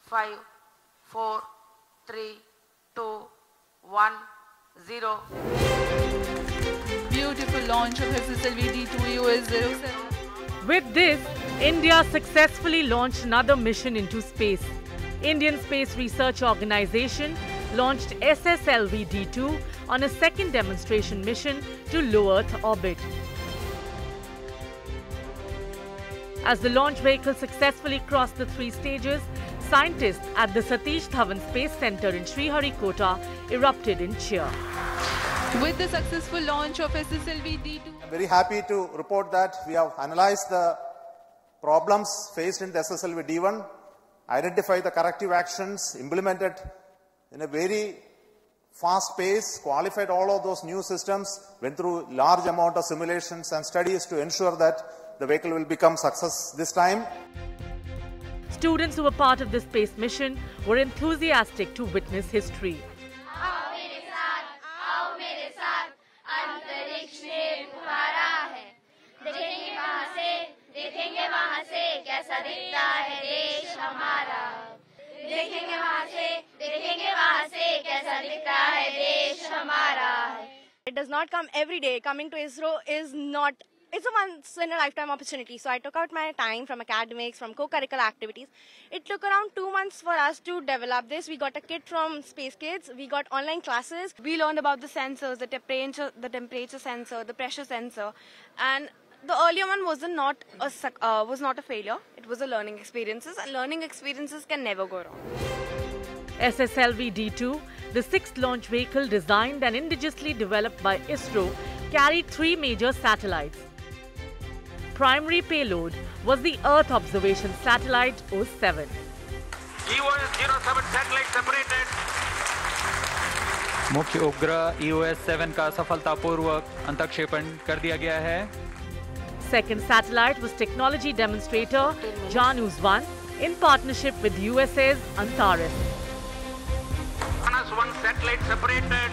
5, 4, 3, 2, 1, 0. Beautiful launch of SSLV-D2 US-07. With this, India successfully launched another mission into space. Indian Space Research Organization launched SSLV-D2 on a second demonstration mission to low Earth orbit. As the launch vehicle successfully crossed the 3 stages, scientists at the Satish Dhawan Space Centre in Sriharikota erupted in cheer. With the successful launch of SSLV-D2, I'm very happy to report that we have analyzed the problems faced in the SSLV-D1, identified the corrective actions, implemented in a very fast pace, qualified all of those new systems, went through large amount of simulations and studies to ensure that the vehicle will become success this time. Students who were part of this space mission were enthusiastic to witness history. It does not come every day. Coming to ISRO is not, it's a once in a lifetime opportunity. So I took out my time from academics, from co-curricular activities. It took around 2 months for us to develop this. We got a kit from Space Kids. We got online classes. We learned about the sensors, the temperature sensor, the pressure sensor, and the earlier one was not a failure. It was a learning experiences, and learning experiences can never go wrong. SSLV-D2, the 6th launch vehicle designed and indigenously developed by ISRO, carried 3 major satellites. Primary payload was the Earth Observation Satellite 07. EOS-07 satellite separated. मुख्य उपग्रह EOS-7 का सफलतापूर्वक अंतक्षेपण कर दिया गया है. Second satellite was technology demonstrator Janus-1 in partnership with USA's Antares. Janus-1 satellite separated.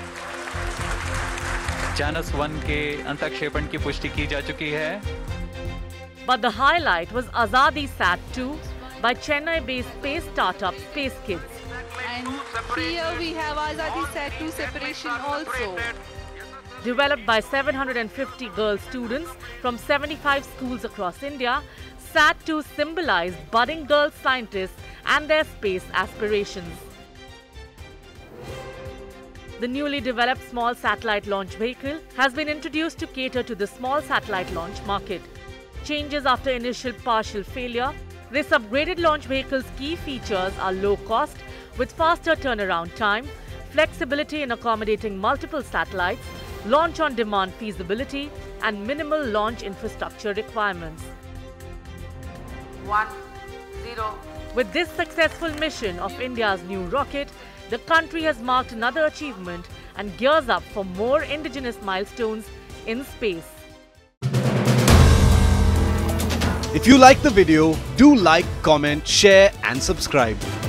Janus-1 के अंतक्षेपण की पुष्टि की जा चुकी है. But the highlight was Azadi-Sat-2 by Chennai-based space startup Space Kids. and here we have Azadi-Sat-2 separation also. Developed by 750 girl students from 75 schools across India, Sat-2 symbolized budding girl scientists and their space aspirations. The newly developed small satellite launch vehicle has been introduced to cater to the small satellite launch market. Changes after initial partial failure, this upgraded launch vehicle's key features are low cost with faster turnaround time, flexibility in accommodating multiple satellites, launch on demand feasibility, and minimal launch infrastructure requirements. 1, 0. With this successful mission of India's new rocket, the country has marked another achievement and gears up for more indigenous milestones in space. If you like the video, do like, comment, share and subscribe.